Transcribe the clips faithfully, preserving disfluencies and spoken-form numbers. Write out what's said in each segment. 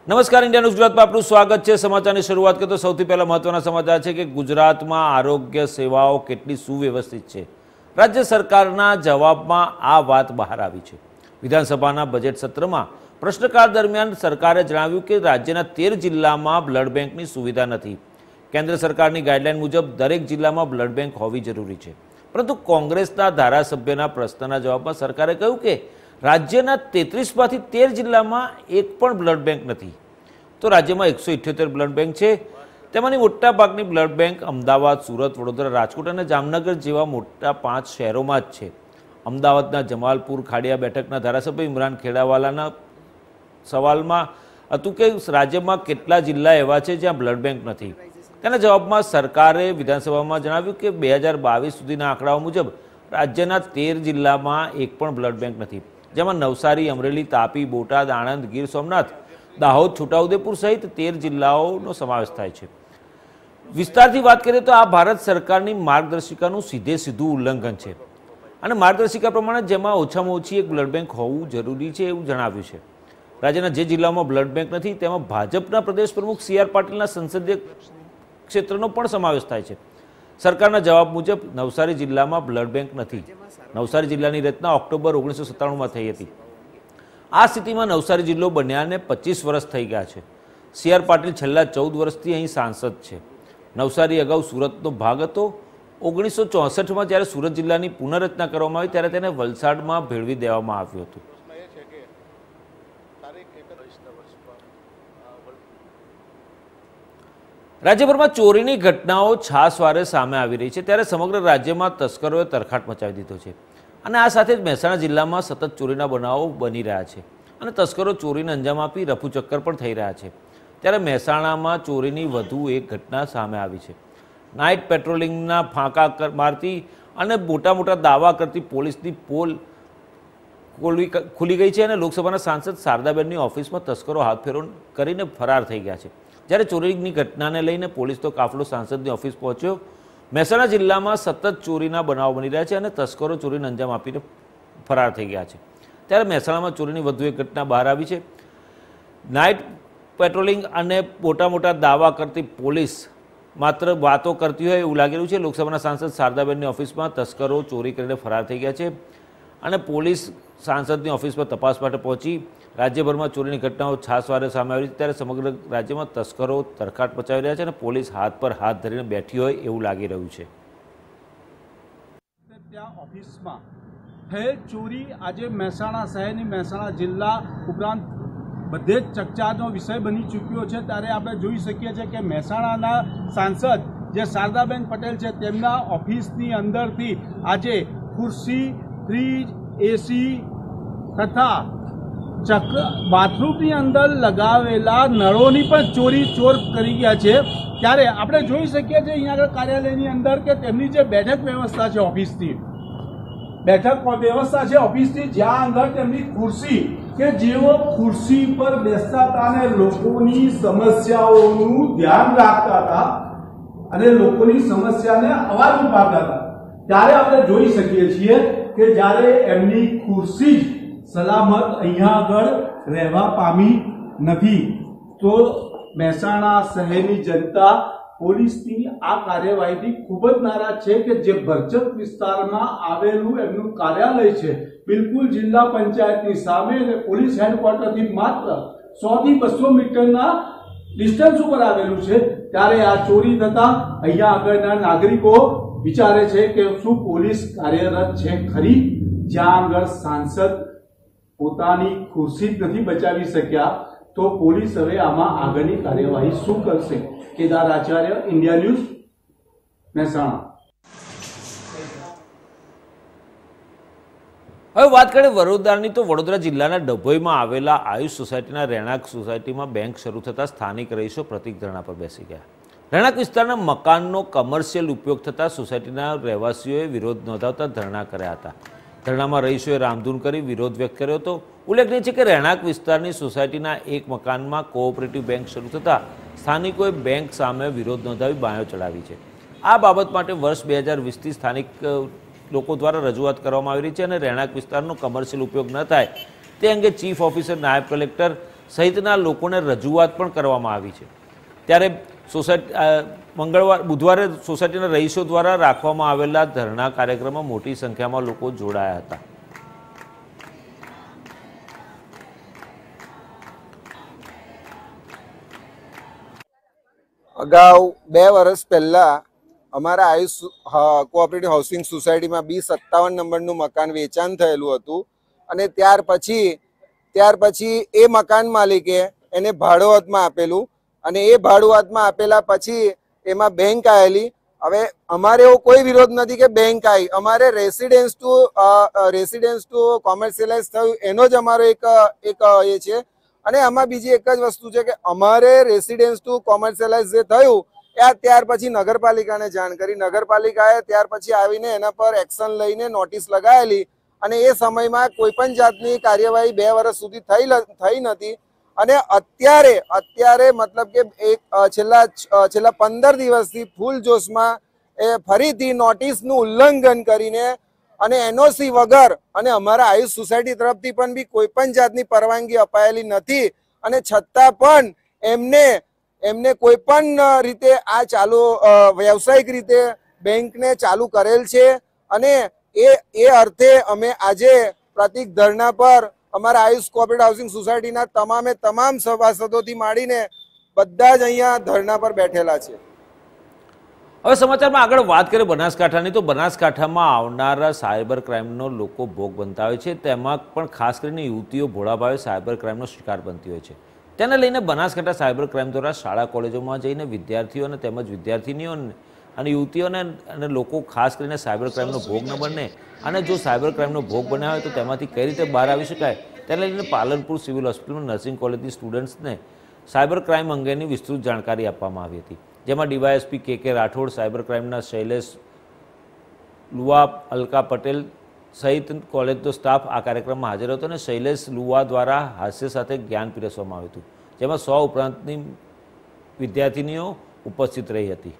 નમસ્કાર, India news ગુજરાતમાં આપનું સ્વાગત છે। સમાચારની શરૂઆત કરીએ તો સૌથી પહેલા મહત્વના સમાચાર છે કે ગુજરાતમાં આરોગ્ય સેવાઓ કેટલી સુવ્યવસ્થિત છે। રાજ્ય સરકારના જવાબમાં આ વાત બહાર આવી છે। વિધાનસભાના બજેટ સત્રમાં પ્રશ્નકાળ દરમિયાન સરકારે જણાવ્યું કે રાજ્યના તેર જિલ્લામાં બ્લડ બેંકની સુવિધા નથી। કેન્દ્ર સરકારની ગાઈડલાઈન મુજબ દરેક જિલ્લામાં બ્લડ બેંક હોવી જરૂરી છે, પરંતુ કોંગ્રેસના ધારાસભ્યના પ્રશ્નના જવાબમાં સરકારે કહ્યું કે राज्यना तेतरीस मांथी तेर जिल्ला में एक पण ब्लड बैंक नहीं। तो राज्य में एक सौ इठ्योतेर ब्लड बैंक है। तेमांनी मोटा भागनी ब्लड बैंक अमदावाद, सूरत, वडोदरा, राजकोट और जामनगर जेवा मोटा पांच शहरों में ज छे। अमदावादना जमालपुर खाड़िया बेठकना धारासभ्य इमरान खेड़ावालाना सवाल में हतुं के राज्य में केटला जिल्ला एवा छे ज्यां ब्लड बैंक नहीं। तेना जवाब में सरकारे विधानसभा में जणाव्युं के बे हज़ार बावीस सुधीना आंकड़ाओ मुजब राज्यना तेर जिल्ला में एक पण ब्लड बैंक नहीं, जेमां नवसारी, अमरेली, तापी, बोटाद, आणंद, गीर सोमनाथ, दाहोद, छोटाउदेपुर सहित तेर जिल्लाओनो समावेश थाय छे। विस्तारथी वात करीए तो आ भारत सरकारनी मार्गदर्शिकानुं सीधे सीधुं उल्लंघन छे अने मार्गदर्शिका प्रमाणे जेमां ओछामां ओછી एक ब्लड बैंक होवुं जरूरी छे एवुं जणाव्युं छे। राज्यना जे जिल्लाओमां ब्लड बैंक नथी तेमां भाजपना प्रदेश प्रमुख सी आर पाटीलना संसदीय क्षेत्रनो पण समावेश थाय छे। सरकारना जवाब मुजब नवसारी जिल्ला में ब्लड बैंक नहीं। नवसारी जिल्ला की रचना ऑक्टोबर ओगनीस सौ सत्ताणु में थई हती। आ स्थिति में नवसारी जिल्लो बन्याने पच्चीस वर्ष थई गया है। सी आर पाटील छेल्ला चौदह वर्षथी अहीं सांसद है। नवसारी अगाऊ सूरतनो भाग हतो। ओगनीस सौ चौसठ में ज्यारे सूरत जिल्ला की पुनर्रचना करवामां आवी त्यारे तेने वलसाड में भेळवी देवामां आव्युं हतुं। राज्यभर में चोरी की घटनाओं छासवारे सामे आवी रही है, त्यारे समग्र राज्य में तस्करोए तरखाट मचावी दीधो छे अने आ साथे ज महेसाणा जिल्ला में सतत चोरीना बनावो बनी रह्या छे अने तस्करो चोरीने अंजाम आपी रफूचक्कर पण थई रह्या छे। त्यारे महेसाणा में चोरीनी वधु एक घटना सामे आवी छे। नाइट पेट्रोलिंगना फांका मारती अने मोटा मोटा दावा करती पोलीसनी पोल खुली गई है। लोकसभा सांसद शारदाबेननी ऑफिस में तस्करो हाथ फेरो करीने फरार थई गया है। જ્યારે ચોરીની ઘટનાને લઈને પોલીસ તો કાફલો સાંસદની ઓફિસ પહોંચ્યો। મહેસાણા જિલ્લામાં સતત ચોરીના બનાવો બની રહ્યા છે અને તસ્કરો ચોરીને અંજામ આપીને ફરાર થઈ ગયા છે। ત્યારે મહેસાણામાં ચોરીની વધુ એક ઘટના બહાર આવી છે। નાઇટ પેટ્રોલિંગ અને મોટા મોટા દાવા કરતી પોલીસ માત્ર વાતો કરતી હોય એવું લાગી રહ્યું છે। લોકસભાના સાંસદ શારદાબેનની ઓફિસમાં તસ્કરો ચોરી કરીને ફરાર થઈ ગયા છે અને પોલીસ सांसद ऑफिस में तपास माटे पहुंची। राज्यभर में चोरी की घटनाओं छासवारे सामे आवी त्यारे समग्र राज्य में तस्करो तरखाट मचावी रह्या छे अने पोलीस हाथ पर हाथ धरीने बैठी होय एवुं लागी रह्युं छे। त्या ऑफिस में थयेल चोरी आजे महेसाणा शहेरनी महेसाणा जिल्ला उपरांत बधे ज चर्चानो विषय बनी चूक्यो छे। त्यारे आपणे जोई शकीए छीए के महेसाणाना सांसद जे शारदाबेन पटेल छे तेमना ऑफिसनी अंदरथी आजे खुर्सी, फ्रीज, एसी तथा चक्र बाथरूमनी अंदर लगावेला नळोनी पण चोरी चोर करी गया है। त्यारे आपणे जोई शकीए छीए अहींया આગળ કાર્યાલયની અંદર કે તેમની જે બેઠક વ્યવસ્થા છે ઓફિસની બેઠક વ્યવસ્થા છે ઓફિસની જ્યાં અંદર તેમની ખુરશી કે જેઓ ખુરશી પર બેસતા હતા અને લોકોની સમસ્યાઓનું ધ્યાન રાખતા હતા અને લોકોની સમસ્યાને અવાજ ઉઠાવતા હતા। ત્યારે આપણે જોઈ શકીએ છીએ કે જ્યારે એમની ખુરશી સલામત અહીંયા આગળ રહેવા પામી નથી તો મહેસાણા શહેરની જનતા પોલીસની આ કાર્યવાહીથી ખૂબ જ નારાજ છે કે જે ભરચક વિસ્તારમાં આવેલું એમનું કાર્યાલય છે બિલકુલ જિલ્લા પંચાયતની સામે અને પોલીસ હેડક્વાર્ટરથી માત્ર સો થી બસો મીટરના ડિસ્ટન્સ ઉપર આવેલું છે। ત્યારે આ ચોરી થતા અહીંયા આગળના નાગરિકો विचारे छे के शू पोलीस कार्यरत छे खरी ज्यां आगळ सांसद पोतानी खुर्सी नहीं बचावी शक्या तो पोलीस हवे आमां आगळनी कार्यवाही शू करशे। Kedar Acharya, India news, Mehsana. હવે વાત કરીએ વડોદરાની તો વડોદરા જિલ્લાના ડભોઈમાં આવેલા આયુષ સોસાયટીના રહેણાંક સોસાયટીમાં બેંક શરૂ થતાં સ્થાનિક રહીશો પ્રતિક ધરણા પર બેસી ગયા। રહેણાંક વિસ્તારના મકાનનો કમર્શિયલ ઉપયોગ થતાં સોસાયટીના રહેવાસીઓએ વિરોધ નોંધાવતા ધરણા કર્યા હતા। ધરણામાં રહીશોએ રામધૂન કરી વિરોધ વ્યક્ત કર્યો હતો। ઉલ્લેખનીય છે કે રહેણાંક વિસ્તારની સોસાયટીના એક મકાનમાં કોઓપરેટિવ બેંક શરૂ થતાં સ્થાનિકોએ બેંક સામે વિરોધ નોંધાવી બાયો ચડાવી છે। આ બાબત માટે વર્ષ બે હજાર વીસથી સ્થાનિક લોકો દ્વારા રજૂઆત કરવામાં આવી રહી છે અને રહેણાંક વિસ્તારનો કમર્શિયલ ઉપયોગ ન થાય તે અંગે ચીફ ઓફિસર, નાયબ કલેક્ટર સહિતના લોકોને રજૂઆત પણ કરવામાં આવી છે। ત્યારે સોસાયટી મંગળવાર બુધવારે સોસાયટીના રહીશો દ્વારા રાખવામાં આવેલા ધરણા કાર્યક્રમમાં મોટી સંખ્યામાં લોકો જોડાયા હતા। અગાઉ બે વર્ષ પહેલા અમારા આયુષ કોઓપરેટિવ હાઉસિંગ સોસાયટીમાં બી સત્તાવન નંબરનું મકાન વેચાણ થયેલું હતું અને ત્યાર પછી ત્યાર પછી એ મકાન માલિકે એને ભાડુઆતમાં આપેલું અને એ ભાડુઆતમાં આપેલા પછી એમાં બેંક આવેલી। હવે અમારે એવો કોઈ વિરોધ નથી કે બેંક આવી, અમારે residence to residence to commercialise થયું એનો જ અમારો એક એક એ છે। અને આમાં બીજી એક જ વસ્તુ છે કે અમારે રેસિડેન્સ ટુ કોમર્શિયલાઇઝ જે થયું એ ત્યાર પછી નગરપાલિકાને જાણ કરી, નગરપાલિકાએ ત્યાર પછી આવીને એના પર એક્શન લઈને નોટિસ લગાવેલી અને એ સમયમાં કોઈ પણ જાતની કાર્યવાહી બે વર્ષ સુધી થઈ થઈ નથી। અને અત્યારે અત્યારે મતલબ કે એક છેલ્લા છેલ્લા પંદર દિવસથી ફૂલ જોશમાં એ ફરીથી નોટિસનું ઉલ્લંઘન કરીને અને એનઓસી વગર અને અમારા આયુષ સોસાયટી તરફથી પણ બી કોઈ પણ જાતની પરવાનગી અપાયેલી નથી અને છતાં પણ એમને એમને કોઈ પણ રીતે આ ચાલુ વ્યવસાયિક રીતે બેંકને ચાલુ કરેલ છે। અને એ એ અર્થે અમે આજે પ્રતિક ધરણા પર અમારા આયુષ કોઓપરેટિવ હાઉસિંગ સોસાયટીના તમામે તમામ સભાસદોથી માંડીને બધા જ અહીંયા ધરણા પર બેઠેલા છે। હવે સમાચારમાં આગળ વાત કરીએ બનાસકાંઠાની, તો બનાસકાંઠામાં આવનારા સાયબર ક્રાઇમનો લોકો ભોગ બનતા હોય છે, તેમાં પણ ખાસ કરીને યુવતીઓ ભોળા ભાવે સાયબર ક્રાઇમનો શિકાર બનતી હોય છે। તેને લઈને બનાસકાંઠા સાયબર ક્રાઇમ દ્વારા શાળા કોલેજોમાં જઈને વિદ્યાર્થીઓને તેમજ વિદ્યાર્થિનીઓને અને યુવતીઓને અને લોકો ખાસ કરીને સાયબર ક્રાઇમનો ભોગ ન બને અને જો સાયબર ક્રાઇમનો ભોગ બન્યા હોય તો તેમાંથી કઈ રીતે બહાર આવી શકાય તેને લઈને પાલનપુર સિવિલ હોસ્પિટલમાં નર્સિંગ કોલેજની સ્ટુડન્ટ્સને સાયબર ક્રાઇમ અંગેની વિસ્તૃત જાણકારી આપવામાં આવી હતી, જેમાં DYSP K K Rathod, cyber ક્રાઇમના શૈલેષ લુવા, અલકા પટેલ સહિત કોલેજનો સ્ટાફ આ કાર્યક્રમમાં હાજર હતો અને શૈલેષ લુવા દ્વારા હાસ્ય સાથે જ્ઞાન પીરસવામાં આવ્યું હતું, જેમાં સો ઉપરાંતની વિદ્યાર્થીનીઓ ઉપસ્થિત રહી હતી।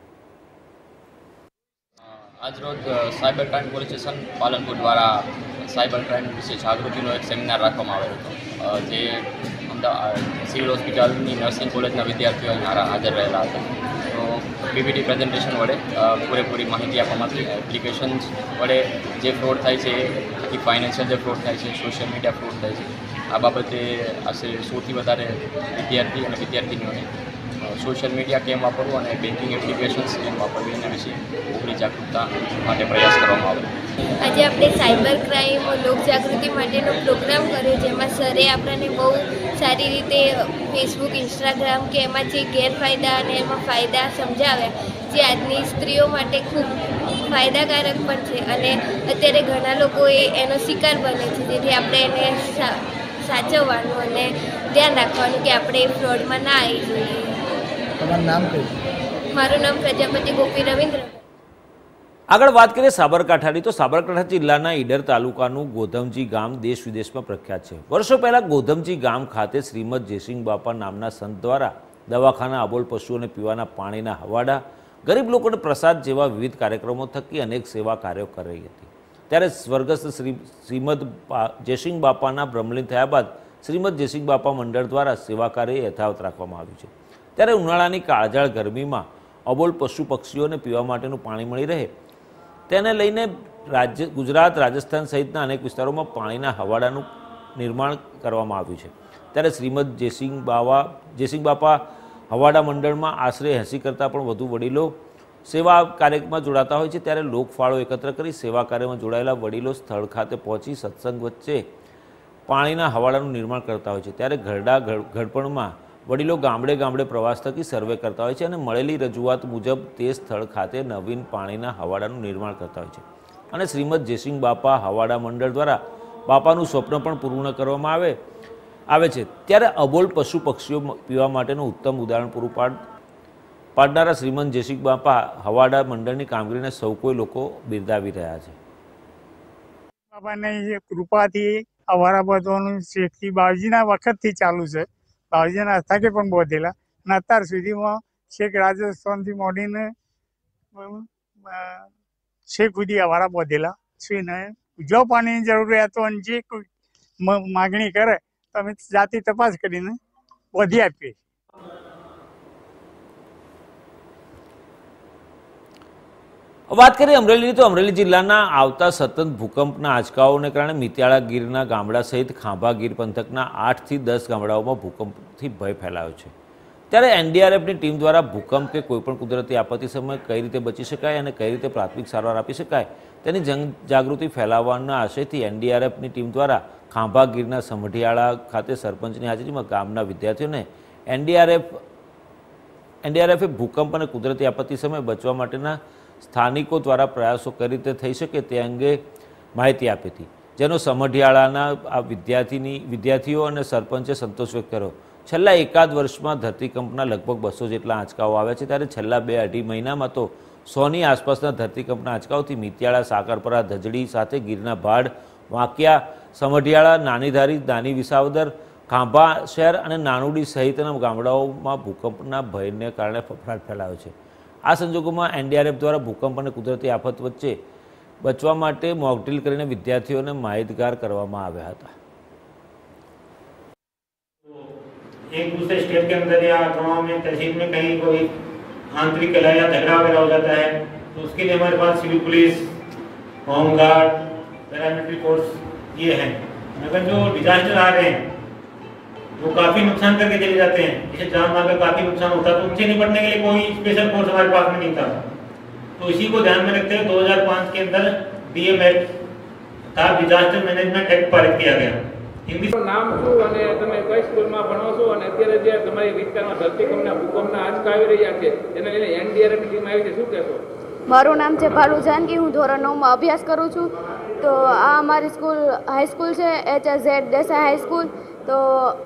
આજરોજ cyber crime police station Palanpur દ્વારા સાયબર ક્રાઇમ વિશે જાગૃતિનો એક સેમિનાર રાખવામાં આવેલો હતો, જે અમદાવાદ સિવિલ હોસ્પિટલની નર્સિંગ કોલેજના વિદ્યાર્થીઓ અહીં હાજર રહેલા હતા। તો પીપીટી પ્રેઝન્ટેશન વડે પૂરેપૂરી માહિતી આપવામાં આવી। એપ્લિકેશન્સ વડે જે ફ્રોડ થાય છે, એ ફાઇનાન્શિયલ જે ફ્રોડ થાય છે, સોશિયલ મીડિયા ફ્રોડ થાય છે, આ બાબતે આશરે સૌથી વધારે વિદ્યાર્થી અને વિદ્યાર્થીનીઓને સોશિયલ મીડિયા કેમ વાપરવું અને બેન્કિંગ એપ્લિકેશન્સ કેમ વાપરવી એના વિશે પૂરી જાગૃતતા માટે પ્રયાસ કરવામાં આવ્યો। આજે આપણે સાયબર ક્રાઇમ લોક જાગૃતિ માટેનો પ્રોગ્રામ કર્યો, જેમાં સરે આપણને બહુ સારી રીતે ફેસબુક, ઇન્સ્ટાગ્રામ કે એમાં જે ગેરફાયદા અને એમાં ફાયદા સમજાવ્યા, જે આજની સ્ત્રીઓ માટે ખૂબ ફાયદાકારક પણ છે અને અત્યારે ઘણા લોકો એ એનો શિકાર બને છે, જેથી આપણે એને સાચવવાનું અને ધ્યાન રાખવાનું કે આપણે એ ફ્રોડમાં ના આવી જોઈએ। તમારું નામ કયું? મારું નામ પ્રજાપતિ ગોપી રવિન્દ્ર। આગળ વાત કરીએ સાબરકાંઠાની, તો સાબરકાંઠા જિલ્લાના ઈડર તાલુકાનું ગોધમજી ગામ દેશ વિદેશમાં પ્રખ્યાત છે। વર્ષો પહેલાં ગોધમજી ગામ ખાતે શ્રીમદ જયસિંહ બાપા નામના સંત દ્વારા દવાખાના, અબોલ પશુઓને પીવાના પાણીના હવાડા, ગરીબ લોકોને પ્રસાદ જેવા વિવિધ કાર્યક્રમો થકી અનેક સેવા કાર્યો કરી હતી। ત્યારે સ્વર્ગસ્થ શ્રી શ્રીમદ જયસિંહ બાપાના બ્રહ્મલીન થયા બાદ શ્રીમદ જયસિંહ બાપા મંડળ દ્વારા સેવા કાર્ય યથાવત રાખવામાં આવ્યું છે। ત્યારે ઉનાળાની કાળઝાળ ગરમીમાં અબોલ પશુ પક્ષીઓને પીવા માટેનું પાણી મળી રહે તેને લઈને રાજ્ય ગુજરાત, રાજસ્થાન સહિતના અનેક વિસ્તારોમાં પાણીના હવાડાનું નિર્માણ કરવામાં આવ્યું છે। ત્યારે શ્રીમદ જયસિંહ બાવા જયસિંહ બાપા હવાડા મંડળમાં આશરે એંસી કરતાં પણ વધુ વડીલો સેવા કાર્યમાં જોડાતા હોય છે। ત્યારે લોકફાળો એકત્ર કરી સેવા કાર્યમાં જોડાયેલા વડીલો સ્થળ ખાતે પહોંચી સત્સંગ વચ્ચે પાણીના હવાડાનું નિર્માણ કરતા હોય છે। ત્યારે ઘરડા ઘડપણમાં વડીલો ગામડે ગામડે પ્રવાસ થકી સર્વે કરતા હોય છે અને મળેલી રજૂઆત મુજબ તે સ્થળ ખાતે નવીન પાણીના હવાડાનું નિર્માણ કરતા હોય છે અને શ્રીમદ જયસિંહ બાપા હવાડા મંડળ દ્વારા બાપાનું સ્વપ્ન પણ પૂર્ણ કરવામાં આવે આવે છે। ત્યારે અબોલ પશુ પક્ષીઓ પીવા માટેનું ઉત્તમ ઉદાહરણ પૂરું પાડ પાડનારા શ્રીમદ જયસિંહ બાપા હવાડા મંડળની કામગીરીને સૌ કોઈ લોકો બિરદાવી રહ્યા છે। બાપાની કૃપાથી અવારા બધવાનું શેખથી બાવજીના વખતથી ચાલુ છે, બાવજીના હસ્તાકે પણ બોધેલા અને અત્યાર સુધીમાં શેખ રાજસ્થાનથી મોડીને શેખ સુધી અવારા બોધેલા છે ને જો પાણીની જરૂરિયાતો અને જે કોઈ માગણી કરે તમે જાતિ તપાસ કરીને વધી આપીએ છીએ. વાત કરીએ અમરેલીની તો અમરેલી જિલ્લાના આવતા સતત ભૂકંપના આંચકાઓને કારણે મિતિયાળા ગીરના ગામડા સહિત ખાંભા ગીર પંથકના આઠથી દસ ગામડાઓમાં ભૂકંપથી ભય ફેલાયો છે. ત્યારે એનડીઆરએફની ટીમ દ્વારા ભૂકંપ કે કોઈપણ કુદરતી આપત્તિ સમયે કઈ રીતે બચી શકાય અને કઈ રીતે પ્રાથમિક સારવાર આપી શકાય તેની જન જાગૃતિ ફેલાવવાના આશયથી એનડીઆરએફની ટીમ દ્વારા ખાંભા ગીરના સમઢિયાળા ખાતે સરપંચની હાજરીમાં ગામના વિદ્યાર્થીઓને એનડીઆરએફ એનડીઆરએફે ભૂકંપ અને કુદરતી આપત્તિ સમયે બચવા માટેના સ્થાનિકો દ્વારા પ્રયાસો કઈ રીતે થઈ શકે તે અંગે માહિતી આપી હતી, જેનો સમઢિયાળાના આ વિદ્યાર્થીની વિદ્યાર્થીઓ અને સરપંચે સંતોષ વ્યક્ત કર્યો. છેલ્લા એકાદ વર્ષમાં ધરતીકંપના લગભગ બસો જેટલા આંચકાઓ આવ્યા છે, ત્યારે છેલ્લા બે અઢી મહિનામાં તો સોની આસપાસના ધરતીકંપના આંચકાઓથી મિતિયાળા, સાકરપરા, ધજડી સાથે ગીરના ભાડ, વાંકિયા, સમઢિયાળા, નાનીધારી, નાની વિસાવદર, ખાંભા શહેર અને નાનુડી સહિતના ગામડાઓમાં ભૂકંપના ભયને કારણે ફફડાટ ફેલાયો છે. આ સંજોગોમાં એનડીઆરએફ દ્વારા ભૂકંપ અને કુદરતી આફત વચ્ચે બચવા માટે મોકડ્રીલ કરીને વિદ્યાર્થીઓને માહિતગાર કરવામાં આવ્યા હતા. एक दूसरे स्टेट के अंदर या गाँव में तहसील में कहीं कोई आंतरिक कलह या झगड़ा वगैरह हो जाता है तो उसके लिए हमारे पास civil police, home guard, paramilitary force ये हैं. अगर जो डिजास्टर आ रहे हैं वो काफ़ी नुकसान करके चले जाते हैं, जैसे जान माल का काफ़ी नुकसान होता है, तो उनसे निपटने के लिए कोई स्पेशल फोर्स हमारे पास में नहीं था. तो इसी को ध्यान में रखते हुए दो हज़ार पाँच के अंदर डीएम एक्ट था, डिजास्टर मैनेजमेंट एक्ट पारित किया गया. નામ શું અને તમે કઈ સ્કૂલમાં ભણો છો અને અત્યારે જે તમારી વિસ્તારમાં ધરતીકંપના ભૂકંપના આંચકા આવી રહ્યા છે એને લઈને એનડીઆરએફની ટીમ આવી છે, શું કહેશો? મારું નામ છે ભાલુ જાનકી, હું ધોરણ નવમાં અભ્યાસ કરું છું. તો આ અમારી સ્કૂલ હાઈસ્કૂલ છે, H S Z Desai high school. તો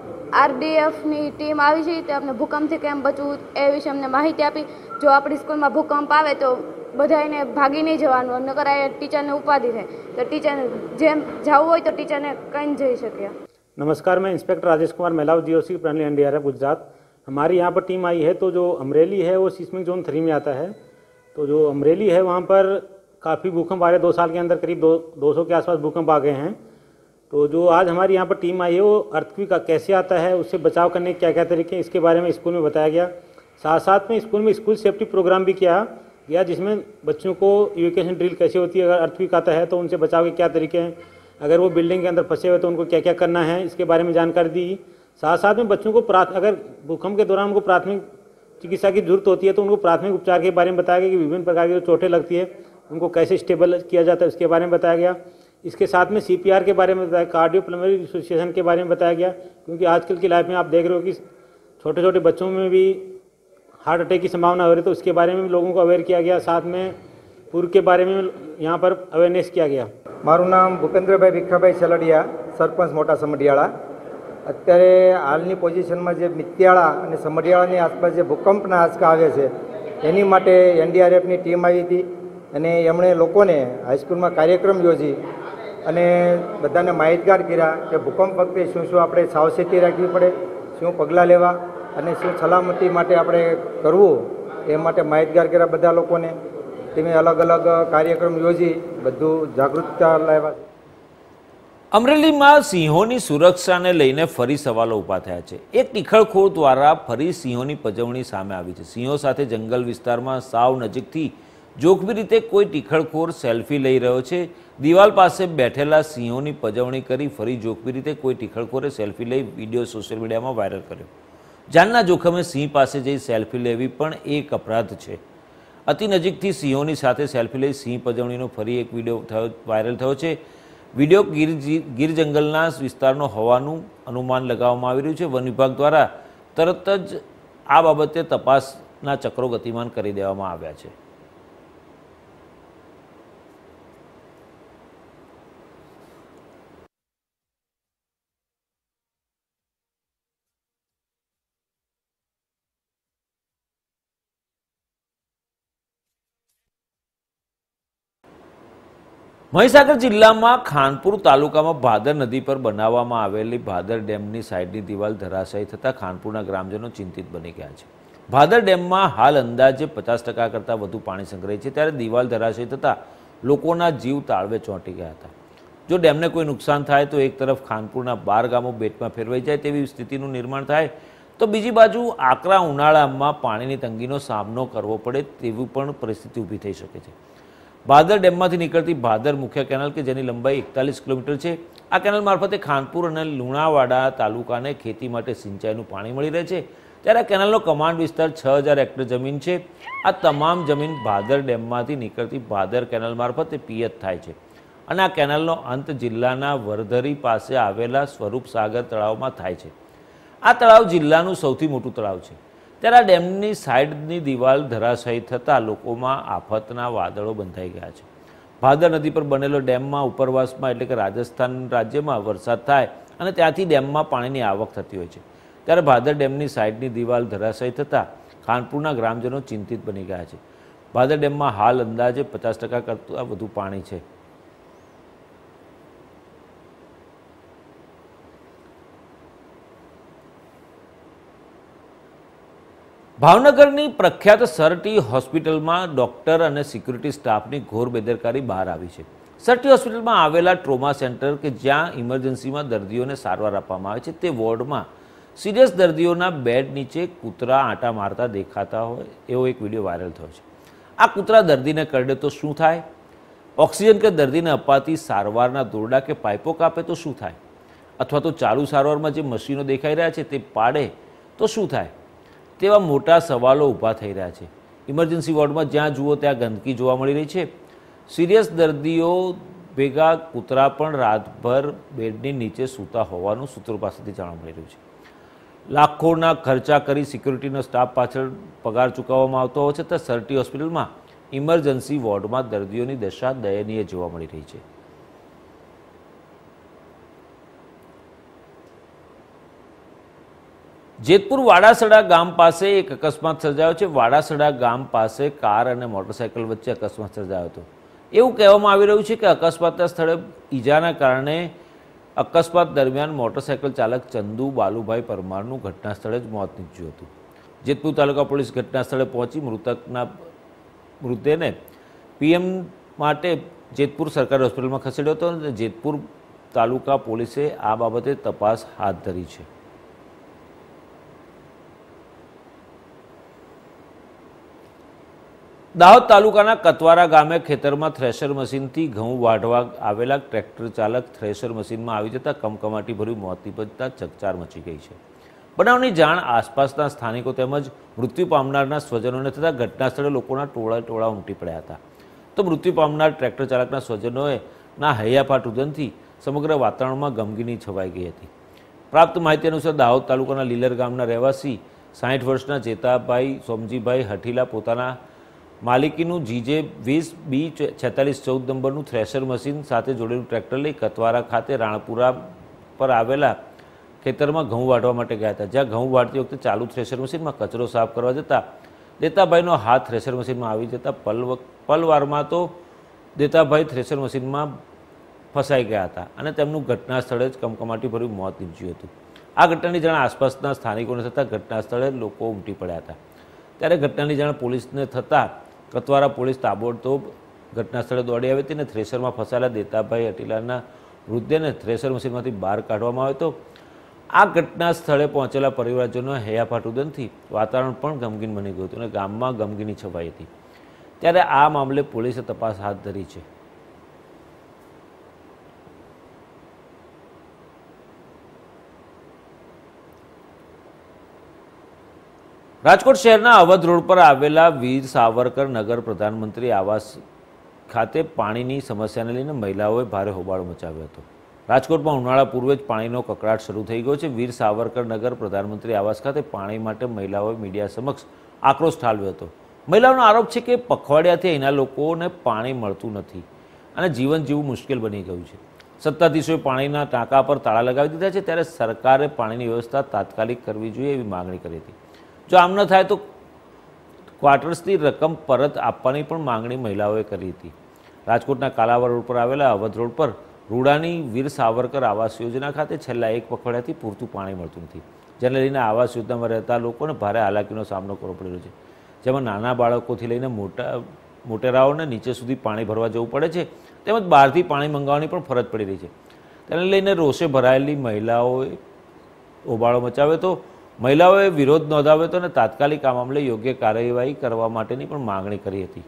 આરડીએફની ટીમ આવી છે, તે અમને ભૂકંપથી કેમ બચવું એ વિશે અમને માહિતી આપી. જો આપણી સ્કૂલમાં ભૂકંપ આવે તો બધાને ભાગી નહીં જવાનું, નકર આ ટીચરને ઉપાધિ થાય તો ટીચરને જેમ જવું હોય તો ટીચરને કहीं જઈ શકે. नमस्कार, मैं इंस्पेक्टर राजेश कुमार मेलाव जीओसी प्रणली एनडीआरएफ गुजरात. हमारी यहाँ पर टीम आई है, तो जो अमरेली है वो सिस्मिक जोन थ्री में आता है. तो जो अमरेली है वहाँ पर काफ़ी भूकंप आ रहे, दो साल के अंदर करीब दो दो सौ के आसपास भूकंप आ गए हैं. तो जो आज हमारी यहाँ पर टीम आई है वो अर्थक्वेक कैसे आता है, उससे बचाव करने के क्या क्या तरीके हैं, इसके बारे में स्कूल में बताया गया. साथ साथ में स्कूल में स्कूल सेफ्टी प्रोग्राम भी किया गया, जिसमें बच्चों को इवैक्यूएशन ड्रिल कैसे होती है, अगर अर्थक्वेक आता है तो उनसे बचाव के क्या तरीके हैं, अगर वो बिल्डिंग के अंदर फंसे हुए तो उनको क्या क्या करना है, इसके बारे में जानकारी दी. साथ साथ में बच्चों को प्राथ अगर भूकंप के दौरान उनको प्राथमिक चिकित्सा की जरूरत होती है तो उनको प्राथमिक उपचार के बारे में बताया गया कि विभिन्न प्रकार की जो चोटें लगती है उनको कैसे स्टेबल किया जाता है, उसके बारे में बताया गया. इसके साथ में सीपीआर के बारे में बताया, कार्डियो पल्मोनरी रिसोसिएशन के बारे में बताया गया, क्योंकि आजकल की लाइफ में आप देख रहे हो कि छोटे छोटे बच्चों में भी हार्ट अटैक की संभावना हो रही है, तो उसके बारे में भी लोगों को अवेयर किया गया. साथ में पूर्व के बारे में यहाँ पर अवेयरनेस किया गया. મારું નામ ભૂપેન્દ્રભાઈ ભીખાભાઈ છલડિયા, સરપંચ મોટા સમઢિયાળા. અત્યારે હાલની પોઝિશનમાં જે મિતિયાળા અને સમઢિયાળાની આસપાસ જે ભૂકંપના આંચકા આવે છે એની માટે એનડીઆરએફની ટીમ આવી હતી અને એમણે લોકોને હાઈસ્કૂલમાં કાર્યક્રમ યોજી અને બધાને માહિતગાર કર્યા કે ભૂકંપ વખતે શું શું આપણે સાવચેતી રાખવી પડે, શું પગલાં લેવા અને શું સલામતી માટે આપણે કરવું એ માટે માહિતગાર કર્યા બધા લોકોને. તેમે અલગ અલગ કાર્યક્રમ યોજી બધું જાગૃતતા લાવ્યા. અમરેલીમાં સિંહોની સુરક્ષાને લઈને ફરી સવાલો ઊભા થયા છે. એક ટીખળખોર દ્વારા ફરી સિંહોની પજવણી સામે આવી છે. સિંહો સાથે જંગલ વિસ્તારમાં સાવ નજીકથી જોખમી રીતે કોઈ ટીખળખોર સેલ્ફી લઈ રહ્યો છે. દિવાલ પાસે બેઠેલા સિંહોની પજવણી કરી ફરી જોખમી રીતે કોઈ ટીખળખોરે સેલ્ફી લઈ વિડીયો સોશિયલ મીડિયામાં વાયરલ કર્યો. જાનના જોખમે સિંહ પાસે જઈ સેલ્ફી લેવી પણ એક અપરાધ છે. અતિ નજીકથી સિંહોની સાથે સેલ્ફી લઈ સિંહ પજવણીનો ફરી એક વિડીયો થયો વાયરલ થયો છે. વિડીયો ગીર ગીર જંગલના વિસ્તારનો હોવાનું અનુમાન લગાવવામાં આવી રહ્યું છે. વન વિભાગ દ્વારા તરત જ આ બાબતે તપાસના ચક્રો ગતિમાન કરી દેવામાં આવ્યા છે. મહીસાગર જિલ્લામાં ખાનપુર તાલુકામાં ભાદર નદી પર બનાવવામાં આવેલી ભાદર ડેમની સાઈડની દિવાલ ધરાશાયી થતાં ખાનપુરના ગ્રામજનો ચિંતિત બની ગયા છે. ભાદર ડેમમાં હાલ અંદાજે પચાસ ટકા કરતાં વધુ પાણી સંગ્રહિત છે, ત્યારે દિવાલ ધરાશાયી થતાં લોકોના જીવ તાળવે ચોંટી ગયા હતા. જો ડેમને કોઈ નુકસાન થાય તો એક તરફ ખાનપુરના બાર ગામો બેટમાં ફેરવાઈ જાય તેવી સ્થિતિનું નિર્માણ થાય, તો બીજી બાજુ આકરા ઉનાળામાં પાણીની તંગીનો સામનો કરવો પડે તેવી પણ પરિસ્થિતિ ઊભી થઈ શકે છે. ભાદર ડેમમાંથી નીકળતી ભાદર મુખ્ય કેનાલ કે જેની લંબાઈ એકતાલીસ કિલોમીટર છે, આ કેનાલ મારફતે ખાનપુર અને લુણાવાડા તાલુકાને ખેતી માટે સિંચાઈનું પાણી મળી રહે છે. ત્યારે આ કેનાલનો કમાન્ડ વિસ્તાર છ હજાર હેક્ટર જમીન છે. આ તમામ જમીન ભાદર ડેમમાંથી નીકળતી ભાદર કેનાલ મારફતે પિયત થાય છે અને આ કેનાલનો અંત જિલ્લાના વરધરી પાસે આવેલા સ્વરૂપ સાગર તળાવમાં થાય છે. આ તળાવ જિલ્લાનું સૌથી મોટું તળાવ છે. ત્યારે આ ડેમની સાઈડની દિવાલ ધરાશાયી થતાં લોકોમાં આફતના વાદળો બંધાઈ ગયા છે. ભાદર નદી પર બનેલો ડેમમાં ઉપરવાસમાં એટલે કે રાજસ્થાન રાજ્યમાં વરસાદ થાય અને ત્યાંથી ડેમમાં પાણીની આવક થતી હોય છે. ત્યારે ભાદર ડેમની સાઈડની દિવાલ ધરાશાયી થતાં ખાનપુરના ગ્રામજનો ચિંતિત બની ગયા છે. ભાદર ડેમમાં હાલ અંદાજે પચાસ ટકા કરતાં વધુ પાણી છે. ભાવનગરની પ્રખ્યાત સરટી હોસ્પિટલમાં ડોક્ટર અને સિક્યુરિટી સ્ટાફની ઘોર બેદરકારી બહાર આવી છે. સરટી હોસ્પિટલમાં આવેલા ટ્રોમા સેન્ટર કે જ્યાં ઇમરજન્સીમાં દર્દીઓને સારવાર આપવામાં આવે છે તે વોર્ડમાં સિરિયસ દર્દીઓના બેડ નીચે કૂતરા આંટા મારતા દેખાતા હોય એવો એક વિડીયો વાયરલ થયો છે. આ કૂતરા દર્દીને કરડે તો શું થાય? ઓક્સિજન કે દર્દીને અપાતી સારવારના દોરડા કે પાઇપો કાપે તો શું થાય? અથવા તો ચાલુ સારવારમાં જે મશીનો દેખાઈ રહ્યા છે તે પાડે તો શું થાય? તેવા મોટા સવાલો ઊભા થઈ રહ્યા છે. ઇમરજન્સી વોર્ડમાં જ્યાં જુઓ ત્યાં ગંદકી જોવા મળી રહી છે. સિરિયસ દર્દીઓ ભેગા કૂતરા પણ રાતભર બેડની નીચે સૂતા હોવાનું સૂત્રો પાસેથી જાણવા મળી રહ્યું છે. લાખોના ખર્ચા કરી સિક્યુરિટીનો સ્ટાફ પાછળ પગાર ચૂકવવામાં આવતો હોવા છતાં સરટી હોસ્પિટલમાં ઇમરજન્સી વોર્ડમાં દર્દીઓની દશા દયનીય જોવા મળી રહી છે. જેતપુર વાડાસડા ગામ પાસે એક અકસ્માત સર્જાયો છે. વાડાસડા ગામ પાસે કાર અને મોટરસાયકલ વચ્ચે અકસ્માત સર્જાયો હતો. એવું કહેવામાં આવી રહ્યું છે કે અકસ્માતના સ્થળે ઈજાના કારણે અકસ્માત દરમિયાન મોટરસાયકલ ચાલક ચંદુ બાલુભાઈ પરમારનું ઘટના સ્થળે જ મોત નીપજ્યું હતું. જેતપુર તાલુકા પોલીસ ઘટના સ્થળે પહોંચી મૃતકના મૃતદેહને પીએમ માટે જેતપુર સરકારી હોસ્પિટલમાં ખસેડ્યો હતો અને જેતપુર તાલુકા પોલીસે આ બાબતે તપાસ હાથ ધરી છે. દાહોદ તાલુકાના કતવારા ગામે ખેતરમાં થ્રેશર મશીનથી ઘઉં વાઢવા આવેલા ટ્રેક્ટર ચાલક થ્રેશર મશીનમાં આવી જતાં કમકમાટી ભર્યું મોત નીપજતા ચકચાર મચી ગઈ છે. બનાવની જાણ આસપાસના સ્થાનિકો તેમજ મૃત્યુ પામનારના સ્વજનોને થતાં ઘટના સ્થળે લોકોના ટોળા ટોળા ઉમટી પડ્યા હતા. તો મૃત્યુ પામનાર ટ્રેક્ટર ચાલકના સ્વજનોએ ના હૈયાફાટ ઉદનથી સમગ્ર વાતાવરણમાં ગમગીની છવાઈ ગઈ હતી. પ્રાપ્ત માહિતી અનુસાર દાહોદ તાલુકાના લીલર ગામના રહેવાસી સાઠ વર્ષના જેતાભાઈ સોમજીભાઈ હઠીલા પોતાના માલિકીનું જીજે વીસ બી છેતાલીસ ચૌદ નંબરનું થ્રેશર મશીન સાથે જોડેલું ટ્રેક્ટર લઈ કતવારા ખાતે રાણપુરા પર આવેલા ખેતરમાં ઘઉં વાઢવા માટે ગયા હતા. જ્યાં ઘઉં વાઢતી વખતે ચાલુ થ્રેશર મશીનમાં કચરો સાફ કરવા જતાં દેતાભાઈનો હાથ થ્રેશર મશીનમાં આવી જતાં પલ પલવારમાં તો દેતાભાઈ થ્રેશર મશીનમાં ફસાઈ ગયા હતા અને તેમનું ઘટના સ્થળે જ કમકમાટી ભર્યું મોત નીપજ્યું હતું. આ ઘટનાની જાણ આસપાસના સ્થાનિકોને થતાં ઘટના સ્થળે લોકો ઉમટી પડ્યા હતા. ત્યારે ઘટનાની જાણ પોલીસને થતાં કતવારા પોલીસ તાબડતોબ ઘટના સ્થળે દોડી આવી હતી અને થ્રેશરમાં ફસાયેલા દેતાભાઈ અટીલાના મૃતદેહને થ્રેશર મશીનમાંથી બહાર કાઢવામાં આવ્યો હતો. આ ઘટના સ્થળે પહોંચેલા પરિવારજનો હૈયાફાટ ઉદનથી વાતાવરણ પણ ગમગીન બની ગયું હતું અને ગામમાં ગમગીની છવાઈ હતી. ત્યારે આ મામલે પોલીસે તપાસ હાથ ધરી છે. રાજકોટ શહેરના અવધ રોડ પર આવેલા વીર સાવરકર નગર પ્રધાનમંત્રી આવાસ ખાતે પાણીની સમસ્યાને લઈને મહિલાઓએ ભારે હોબાળો મચાવ્યો હતો. રાજકોટમાં ઉનાળા પૂર્વે જ પાણીનો કકળાટ શરૂ થઈ ગયો છે. વીર સાવરકર નગર પ્રધાનમંત્રી આવાસ ખાતે પાણી માટે મહિલાઓએ મીડિયા સમક્ષ આક્રોશ ઠાલવ્યો હતો. મહિલાઓનો આરોપ છે કે પખવાડિયાથી અહીંના લોકોને પાણી મળતું નથી અને જીવન જીવવું મુશ્કેલ બની ગયું છે. સત્તાધીશોએ પાણીના ટાંકા પર તાળા લગાવી દીધા છે. ત્યારે સરકારે પાણીની વ્યવસ્થા તાત્કાલિક કરવી જોઈએ એવી માગણી કરી હતી. જો આમ ન થાય તો ક્વાર્ટર્સની રકમ પરત આપવાની પણ માંગણી મહિલાઓએ કરી હતી. રાજકોટના કાલાવડ રોડ પર આવેલા અવધ રોડ પર રૂડાની વીર સાવરકર આવાસ યોજના ખાતે છેલ્લા એક પખવાડિયાથી પૂરતું પાણી મળતું નથી, જેને લઈને આવાસ યોજનામાં રહેતા લોકોને ભારે હાલાકીનો સામનો કરવો પડી રહ્યો છે. જેમાં નાના બાળકોથી લઈને મોટા મોટેરાઓને નીચે સુધી પાણી ભરવા જવું પડે છે, તેમજ બહારથી પાણી મંગાવવાની પણ ફરજ પડી રહી છે. તેને લઈને રોષે ભરાયેલી મહિલાઓએ હોબાળો મચાવ્યો હતો. મહિલાઓએ વિરોધ નોંધાવ્યો હતો અને તાત્કાલિક આ મામલે યોગ્ય કાર્યવાહી કરવા માટેની પણ માંગણી કરી હતી.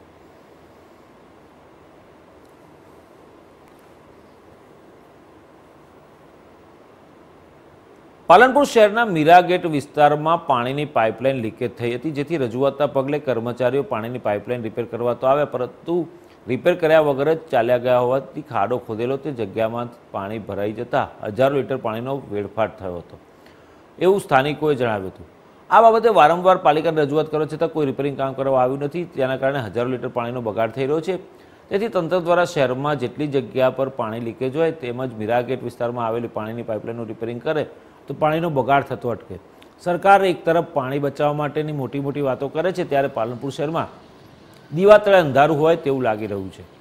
પાલનપુર શહેરના મીરા ગેટ વિસ્તારમાં પાણીની પાઇપલાઇન લીકેજ થઈ હતી, જેથી રજૂઆતના પગલે કર્મચારીઓ પાણીની પાઇપલાઇન રિપેર કરવા તો આવ્યા, પરંતુ રિપેર કર્યા વગર જ ચાલ્યા ગયા હોવાથી ખાડો ખોદેલો તે જગ્યામાં પાણી ભરાઈ જતા હજારો લીટર પાણીનો વેડફાટ થયો હતો, એવું સ્થાનિકોએ જણાવ્યું હતું. આ બાબતે વારંવાર પાલિકાને રજૂઆત કરવા છતાં કોઈ રિપેરિંગ કામ કરવા આવ્યું નથી, તેના કારણે હજારો લીટર પાણીનો બગાડ થઈ રહ્યો છે. તેથી તંત્ર દ્વારા શહેરમાં જેટલી જગ્યા પર પાણી લીકેજ હોય તેમજ મીરા ગેટ વિસ્તારમાં આવેલી પાણીની પાઇપલાઇનનું રિપેરિંગ કરે તો પાણીનો બગાડ થતો અટકે. સરકાર એક તરફ પાણી બચાવવા માટેની મોટી મોટી વાતો કરે છે, ત્યારે પાલનપુર શહેરમાં દીવા તળે અંધારું હોય તેવું લાગી રહ્યું છે.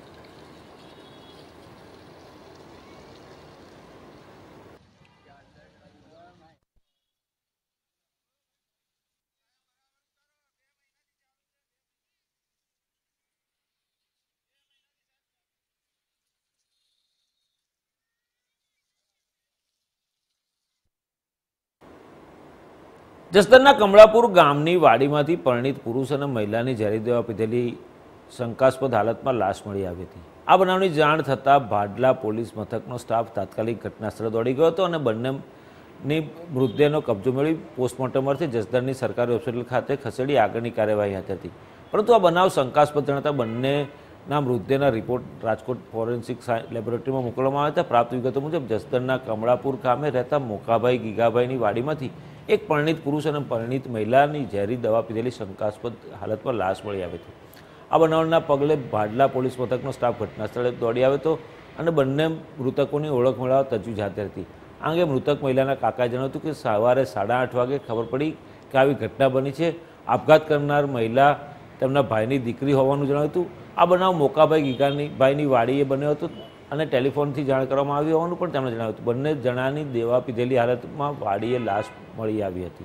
જસદણના કમળાપુર ગામની વાડીમાંથી પરિણીત પુરુષ અને મહિલાની ઝેરી દવા પીધેલી શંકાસ્પદ હાલતમાં લાશ મળી આવી હતી. આ બનાવની જાણ થતાં ભાડલા પોલીસ મથકનો સ્ટાફ તાત્કાલિક ઘટનાસ્થળે દોડી ગયો હતો અને બંનેની મૃતદેહનો કબજો મેળવી પોસ્ટમોર્ટમ અર્થે જસદણની સરકારી હોસ્પિટલ ખાતે ખસેડી આગળની કાર્યવાહી હાથ ધરી હતી. પરંતુ આ બનાવ શંકાસ્પદ જણાતા બંનેના મૃતદેહના રિપોર્ટ રાજકોટ ફોરેન્સિક લેબોરેટરીમાં મોકલવામાં આવ્યા હતા. પ્રાપ્ત વિગતો મુજબ જસદણના કમળાપુર ગામે રહેતા મોકાભાઈ ગીગાભાઈની વાડીમાંથી એક પરિણીત પુરુષ અને પરિણીત મહિલાની ઝેરી દવા પીધેલી શંકાસ્પદ હાલતમાં લાશ મળી આવી હતી. આ બનાવના પગલે ભાડલા પોલીસ મથકનો સ્ટાફ ઘટનાસ્થળે દોડી આવ્યો હતો અને બંને મૃતકોની ઓળખ મેળવવા તજવીજ હાથ ધરી હતી. આ અંગે મૃતક મહિલાના કાકાએ જણાવ્યું હતું કે સવારે સાડા આઠ વાગે ખબર પડી કે આવી ઘટના બની છે. આપઘાત કરનાર મહિલા તેમના ભાઈની દીકરી હોવાનું જણાવ્યું હતું. આ બનાવ મોકાભાઈ ગીગાની ભાઈની વાડીએ બન્યો હતો અને ટેલિફોનથી જાણ કરવામાં આવી હોવાનું પણ તેમણે જણાવ્યું હતું. બંને જણાની દેવા પીધેલી હાલતમાં વાડીએ લાશ મળી આવી હતી.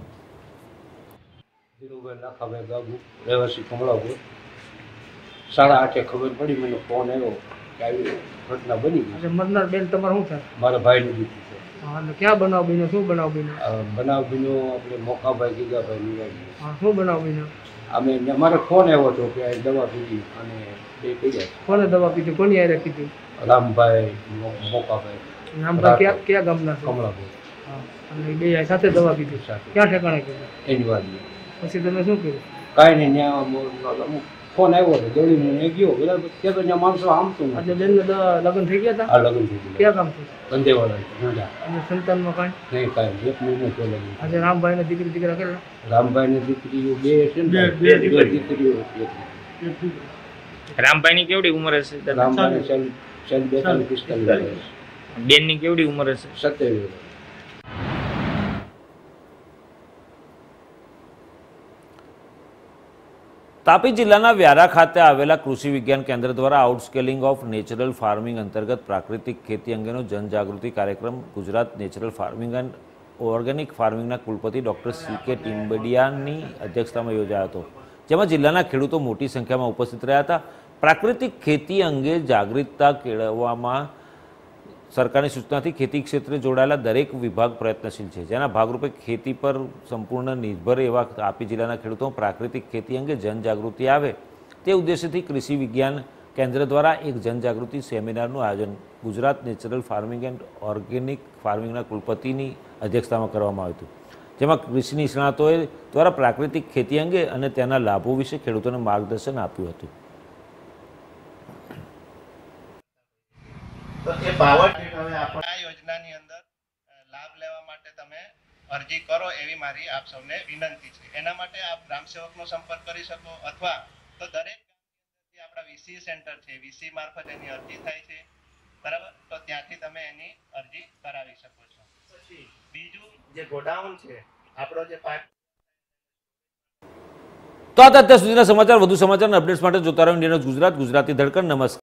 ધીરુભાઈ લાખાભાઈ બાબુ રહેવાસી કમળાપુર. સાડા આઠે ખબર પડી, મને ફોન આવ્યો કે આવી ઘટના બની ગઈ. મરનાર બેન તમારે શું થાય? મારા ભાઈની દીકરી છે. હા, એટલે ક્યાં બનાવ બન્યો? શું બનાવ બન્યો? બનાવ બન્યો આપણે મોકાભાઈ ગીગાભાઈ નિવાડી. હા, શું બનાવ બન્યો? અમે મારે ફોન આવ્યો હતો કે આ દવા પીધી અને બે પી જાય. કોને દવા પીધી? કોની હારે પીધી? રામભાઈ મોકાભાઈ. રામભાઈ ક્યાં ક્યાં ગામના? કમળાપુર. હા, અને બે સાથે દવા પીધી. ક્યાં ઠેકાણે કીધું? એની વાડી. પછી તમે શું કર્યું? કાંઈ નહીં, ત્યાં ફોન આવ્યો હતો, દોડી મને ગયો. બરાબર, ત્યાં તો ત્યાં માણસો આમ તો આજે બેન લગ્ન થઈ ગયા હતા? હા, લગ્ન થઈ ગયા. ક્યાં કામ થયું? બંધેવાળા. અને સંતાનમાં કાંઈ નહીં? કાંઈ, એક મહિનો થયો લગ્ન. આજે રામભાઈને દીકરી દીકરા કેટલા? રામભાઈને દીકરીઓ બે છે ને, બે દીકરીઓ. રામભાઈની કેવડી ઉંમર હશે? રામભાઈ ચાલીસ ચાલીસ બેતાલીસ પિસ્તાલીસ. બેનની કેવડી ઉંમર હશે? સત્યાવીસ. તાપી જિલ્લાના વ્યારા ખાતે આવેલા કૃષિ વિજ્ઞાન કેન્દ્ર દ્વારા આઉટસ્કેલિંગ ઓફ નેચરલ ફાર્મિંગ અંતર્ગત પ્રાકૃતિક ખેતી અંગેનો જનજાગૃતિ કાર્યક્રમ Gujarat natural farming and organic ફાર્મિંગના કુલપતિ ડૉક્ટર સી કે ટીમ્બડિયાની અધ્યક્ષતામાં યોજાયો હતો, જેમાં જિલ્લાના ખેડૂતો મોટી સંખ્યામાં ઉપસ્થિત રહ્યા હતા. પ્રાકૃતિક ખેતી અંગે જાગૃતતા કેળવવામાં સરકારની સૂચનાથી ખેતી ક્ષેત્રે જોડાયેલા દરેક વિભાગ પ્રયત્નશીલ છે, જેના ભાગરૂપે ખેતી પર સંપૂર્ણ નિર્ભર એવા તાપી જિલ્લાના ખેડૂતો પ્રાકૃતિક ખેતી અંગે જનજાગૃતિ આવે તે ઉદ્દેશ્યથી કૃષિ વિજ્ઞાન કેન્દ્ર દ્વારા એક જનજાગૃતિ સેમિનારનું આયોજન Gujarat natural farming and organic ફાર્મિંગના કુલપતિની અધ્યક્ષતામાં કરવામાં આવ્યું હતું, જેમાં કૃષિ નિષ્ણાતોએ દ્વારા પ્રાકૃતિક ખેતી અંગે અને તેના લાભો વિશે ખેડૂતોને માર્ગદર્શન આપ્યું હતું. તો એ પાવર હવે આપણે આ યોજનાની અંદર લાભ લેવા માટે તમે અરજી કરો એવી મારી આપ સૌને વિનંતી છે. એના માટે આપ ગ્રામ સેવકનો સંપર્ક કરી શકો અથવા તો દરેક જે આપણા વીસી સેન્ટર છે, વીસી મારફત એની અરજી થાય છે, બરાબર, તો ત્યાંથી તમે એની અરજી કરાવી શકો છો. પછી બીજું જે ગોડાઉન છે આપણો જે પાઇપ. તો આ અત્યાર સુધીના સમાચાર. વધુ સમાચાર અપડેટ્સ માટે જોતા રહો ઇન્ડિયા ન્યૂઝ ગુજરાત, ગુજરાતી ધડકન. નમસ્કાર.